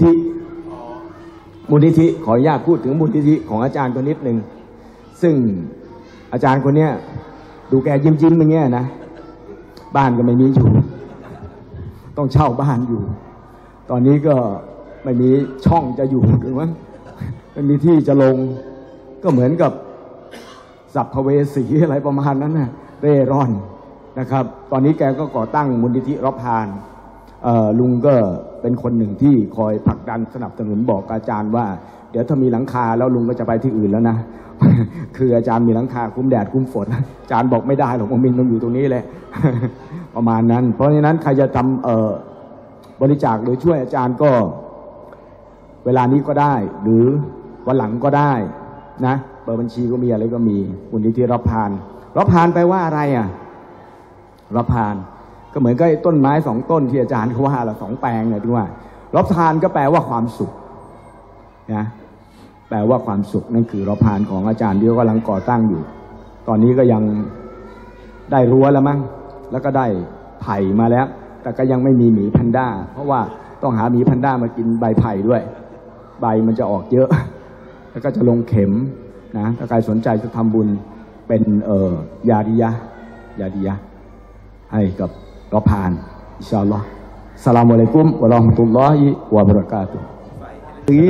ธิขออนุญาตพูดถึงมูลนิธิของอาจารย์ตัวนิดหนึ่งซึ่งอาจารย์คนเนี้ยดูแกยิ้มอย่างเงี้ยนะบ้านก็ไม่มีอยู่ต้องเช่าบ้านอยู่ตอนนี้ก็ไม่มีช่องจะอยู่หรือว่าไม่มีที่จะลงก็เหมือนกับสัพพเวสีอะไรประมาณนั้นนะเร่ร่อนนะครับตอนนี้แกก็ก่อตั้งมูลนิธิรพานลุงก็เป็นคนหนึ่งที่คอยผลักดันสนับสนุนบอกอาจารย์ว่าเดี๋ยวถ้ามีหลังคาแล้วลุงก็จะไปที่อื่นแล้วนะ คืออาจารย์มีหลังคาคุ้มแดดคุ้มฝนอาจารย์บอกไม่ได้หรอกมุมินต้องอยู่ตรงนี้แหละ ประมาณนั้นเพราะฉะนั้นใครจะทำบริจาคโดยช่วยอาจารย์ก็เวลานี้ก็ได้หรือวันหลังก็ได้นะเบอร์บัญชีก็มีอะไรก็มีมูลนิธิรับพานแปลว่าอะไรอ่ะรับพานก็เหมือนกับต้นไม้2 ต้นที่อาจารย์เขาว่าละ2 แปลงเนี่ยที่ว่ารับพานก็แปลว่าความสุขนะแปลว่าความสุขนั่นคือรับพานของอาจารย์ที่กำลังก่อตั้งอยู่ตอนนี้ก็ยังได้รั้วแล้วมั้งแล้วก็ได้ไผ่มาแล้วแต่ก็ยังไม่มีหมีแพนด้าเพราะว่าต้องหาหมีแพนด้ามากินใบไผ่ด้วยใบมันจะออกเยอะแล้วก็จะลงเข็มนะถ้าใครสนใจจะทำบุญเป็นยาดิยะให้กับรับพานอินชาอัลลอฮ์สลามุอะลัยกุมวะเราะห์มะตุลลอฮิวะบะเราะกาตุฮ์นี้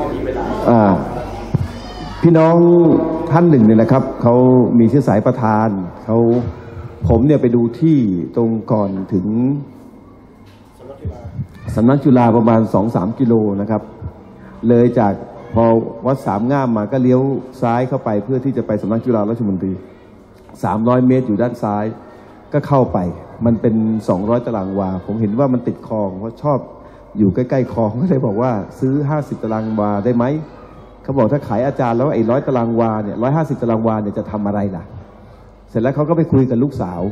พี่น้องท่านหนึ่งเนี่ยนะครับเขามีชื่อสายประธานผมเนี่ยไปดูที่ตรงก่อนถึงสำนักจุฬาประมาณ 2-3 กิโลนะครับเลยจากพอวัดสามง่ามมาก็เลี้ยวซ้ายเข้าไปเพื่อที่จะไปสำนักจุฬาราชมนตรี300 เมตรอยู่ด้านซ้ายก็เข้าไปมันเป็น200 ตารางวาผมเห็นว่ามันติดคลองเพราะชอบอยู่ใกล้ๆคลองก็เลยบอกว่าซื้อ50 ตารางวาได้ไหมเขาบอกถ้าขายอาจารย์แล้วไอ้100 ตารางวาเนี่ย150 ตารางวาเนี่ยจะทำอะไรล่ะเสร็จแล้วเขาก็ไปคุยกับลูกสาว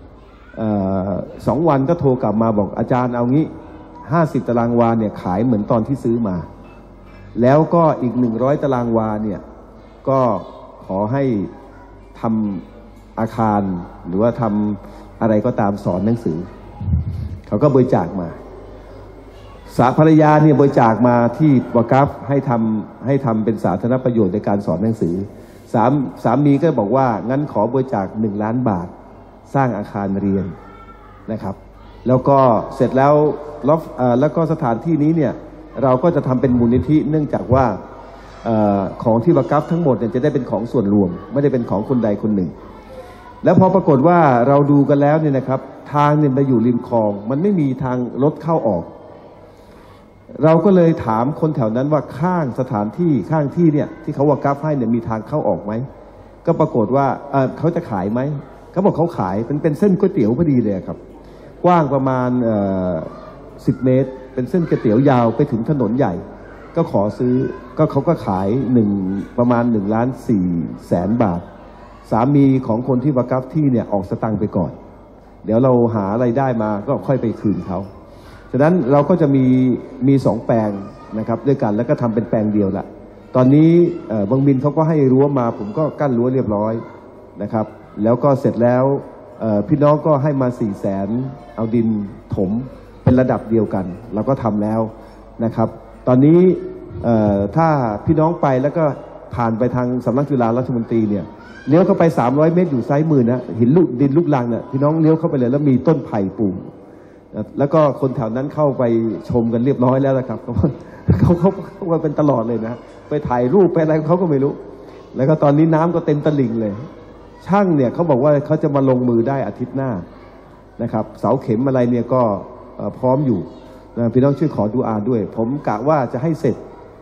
2 วันก็โทรกลับมาบอกอาจารย์เอางี้50 ตารางวาเนี่ยขายเหมือนตอนที่ซื้อมาแล้วก็อีก100 ตารางวาเนี่ยก็ขอให้ทำอาคารหรือว่าทำอะไรก็ตามสอนหนังสือเขาก็บริจาคมาภรรยาเนี่ยบริจาคมาที่วะกัฟให้ทำเป็นสาธารณประโยชน์ในการสอนหนังสือสามีก็บอกว่างั้นขอบริจาค1 ล้านบาทสร้างอาคารเรียนนะครับแล้วก็เสร็จแล้วแล้วก็สถานที่นี้เนี่ยเราก็จะทำเป็นมูลนิธิเนื่องจากว่าของที่วะกัฟทั้งหมดเนี่ยจะได้เป็นของส่วนรวมไม่ได้เป็นของคนใดคนหนึ่งแล้วพอปรากฏว่าเราดูกันแล้วเนี่ยนะครับทางเนี่ยไปอยู่ริมคลองมันไม่มีทางรถเข้าออกเราก็เลยถามคนแถวนั้นว่าข้างสถานที่ข้างที่เนี่ยที่เขาวะกัฟให้เนี่ยมีทางเข้าออกไหมก็ปรากฏว่าเขาจะขายไหมเขาบอกเขาขายเป็นเส้นก๋วยเตี๋ยวพอดีเลยครับกว้างประมาณ10 เมตรเป็นเส้นก๋วยเตี๋ยวยาวไปถึงถนนใหญ่ก็ขอซื้อก็เขาก็ขายประมาณ1.4 ล้านบาทสามีของคนที่วะกัฟที่เนี่ยออกสตังค์ไปก่อนเดี๋ยวเราหาอะไรได้มาก็ค่อยไปคืนเขาฉะนั้นเราก็จะมี2 แปลงนะครับด้วยกันแล้วก็ทำเป็นแปลงเดียวละตอนนี้บางมินเขาก็ให้รั้วมาผมก็กั้นรั้วเรียบร้อยนะครับแล้วก็เสร็จแล้วพี่น้องก็ให้มา400,000เอาดินถมเป็นระดับเดียวกันเราก็ทำแล้วนะครับตอนนี้ถ้าพี่น้องไปแล้วก็ผ่านไปทางสำนักจุฬาราชมนตรีเนี่ยเลี้ยวเข้าไป300 เมตรอยู่ซ้ายมือนะเห็นดินลูกรังเนี่ยพี่น้องเลี้ยวเข้าไปเลยแล้วมีต้นไผ่ปลูกแล้วก็คนแถวนั้นเข้าไปชมกันเรียบร้อยแล้วนะครับเขาไปเป็นตลอดเลยนะไปถ่ายรูปไปอะไรเขาก็ไม่รู้แล้วก็ตอนนี้น้ำก็เต็มตลิ่งเลยช่างเนี่ยเขาบอกว่าเขาจะมาลงมือได้อาทิตย์หน้านะครับเสาเข็มอะไรเนี่ยก็พร้อมอยู่นะพี่น้องช่วยขอดุอาด้วยผมกะว่าจะให้เสร็จ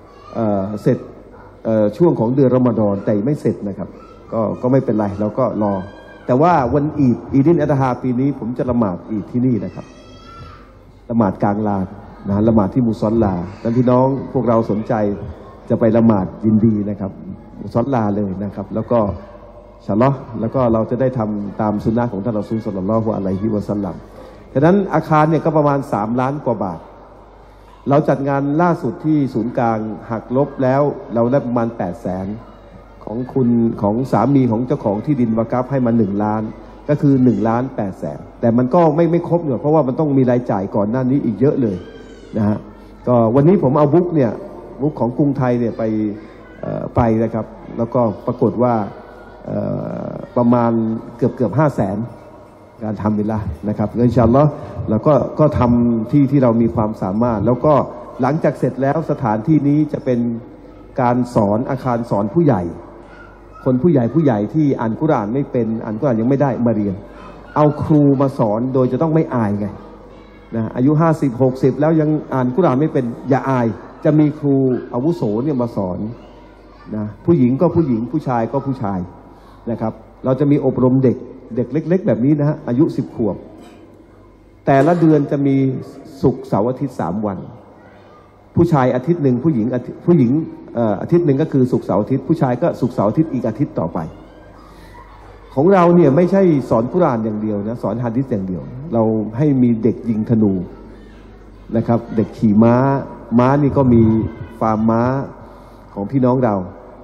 ช่วงของเดือนรอมฎอนแต่ไม่เสร็จนะครับก็ไม่เป็นไรเราก็รอแต่ว่าวันอีดินอัฎฮาปีนี้ผมจะละหมาดอีดที่นี่นะครับละหมาดกลางลานนะละหมาดที่มุซอลลาดังพี่น้องพวกเราสนใจจะไปละหมาดยินดีนะครับมุซอลลาเลยนะครับแล้วก็อินชาอัลเลาะห์แล้วก็เราจะได้ทำตามสุนนะของท่านรอซูล ศ็อลลัลลอฮุอะลัยฮิวะซัลลัมฉะนั้นอาคารเนี่ยก็ประมาณ3 ล้านกว่าบาทเราจัดงานล่าสุดที่ศูนย์กลางหักลบแล้วเราได้ประมาณ800,000ของสามีของเจ้าของที่ดินวะกัฟให้มา1 ล้านก็คือ1,800,000แต่มันก็ไม่ครบเนี่ยเพราะว่ามันต้องมีรายจ่ายก่อนหน้านี้อีกเยอะเลยนะฮะก็วันนี้ผมเอาบุ๊กของกรุงไทยเนี่ยไปนะครับแล้วก็ปรากฏว่าประมาณเกือบ500,000การทำเวลานะครับอินชาอัลลอฮ์แล้วก็ทำที่เรามีความสามารถแล้วก็หลังจากเสร็จแล้วสถานที่นี้จะเป็นการสอนอาคารสอนผู้ใหญ่คนผู้ใหญ่ที่อ่านกุรอานไม่เป็นอ่านกุรอานยังไม่ได้มาเรียนเอาครูมาสอนโดยจะต้องไม่อายไงนะอายุ50-60แล้วยังอ่านกุรอานไม่เป็นอย่าอายจะมีครูอาวุโสเนี่ยมาสอนนะผู้หญิงก็ผู้หญิงผู้ชายก็ผู้ชายนะครับเราจะมีอบรมเด็กเล็กๆแบบนี้นะฮะอายุ10 ขวบแต่ละเดือนจะมีศุกร์เสาร์อาทิตย์3 วันผู้ชายอาทิตย์หนึ่งผู้หญิงอาทิตย์หนึ่งก็คือศุกร์เสาร์อาทิตย์ผู้ชายก็ศุกร์เสาร์อาทิตย์อีกอาทิตย์ต่อไปของเราเนี่ยไม่ใช่สอนกุรอานอย่างเดียวนะสอนหะดีษอย่างเดียวเราให้มีเด็กยิงธนูนะครับเด็กขี่ม้านี่ก็มีฟาร์มม้าของพี่น้องเรา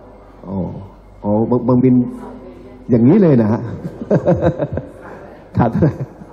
บางบินอย่างนี้เลยนะฮะขาดอะไร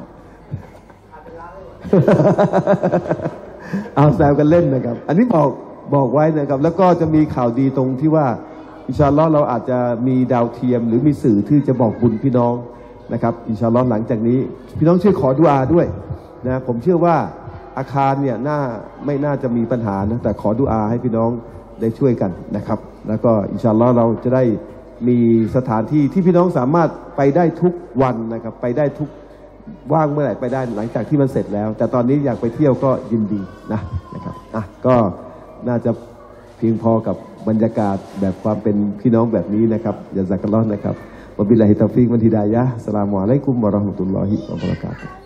เอาแซวกันเล่นนะครับอันนี้บอกไว้นะครับแล้วก็จะมีข่าวดีตรงที่ว่าอินชาอัลลอฮ์เราอาจจะมีดาวเทียมหรือมีสื่อที่จะบอกบุญพี่น้องนะครับอินชาอัลลอฮ์หลังจากนี้พี่น้องช่วยขอดุอาด้วยนะผมเชื่อว่าอาคารเนี่ยไม่น่าจะมีปัญหานะแต่ขอดุอาให้พี่น้องได้ช่วยกันนะครับแล้วก็อินชาอัลลอฮ์เราจะได้มีสถานที่ที่พี่น้องสามารถไปได้ทุกวันนะครับไปได้ทุกว่างเมื่อไหร่ไปได้หลังจากที่มันเสร็จแล้วแต่ตอนนี้อยากไปเที่ยวก็ยินดีนะครับก็น่าจะเพียงพอกับบรรยากาศแบบความเป็นพี่น้องแบบนี้นะครับยะซักัลลอฮ์นะครับวะบิลลาฮิตอฟิกวัลฮิดายะฮ์อัสสลามุอะลัยกุมวะเราะห์มะตุลลอฮิวะบะเราะกาตุฮ์